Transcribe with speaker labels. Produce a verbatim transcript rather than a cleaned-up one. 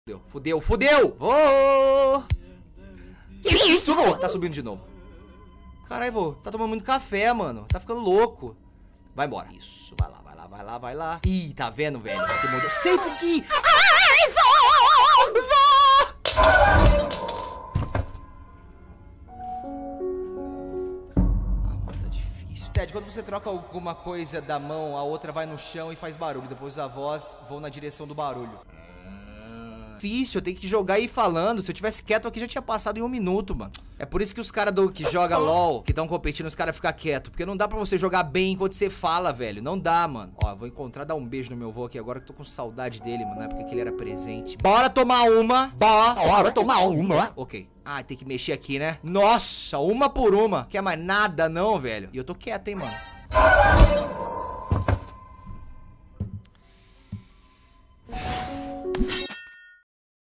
Speaker 1: Fudeu, fudeu, fudeu! Oh! Que isso, vô? Tá subindo de novo. Caralho, vô, tá tomando muito café, mano. Tá ficando louco. Vai embora. Isso, vai lá, vai lá, vai lá, vai lá. Ih, tá vendo, velho? Demorou. Safe key! Ai, vô! Vô! Ah, mano, tá difícil. Ted, quando você troca alguma coisa da mão, a outra vai no chão e faz barulho. Depois a voz vão na direção do barulho. Difícil, eu tenho que jogar e ir falando. Se eu tivesse quieto aqui, já tinha passado em um minuto, mano. É por isso que os caras que jogam LOL, que estão competindo, os caras ficam quietos. Porque não dá pra você jogar bem enquanto você fala, velho. Não dá, mano. Ó, eu vou encontrar, dar um beijo no meu vô aqui agora, que eu tô com saudade dele, mano. Na época que ele era presente. Bora tomar uma. Bora tomar uma. Ok. Ah, tem que mexer aqui, né? Nossa, uma por uma. Quer mais nada não, velho. E eu tô quieto, hein, mano.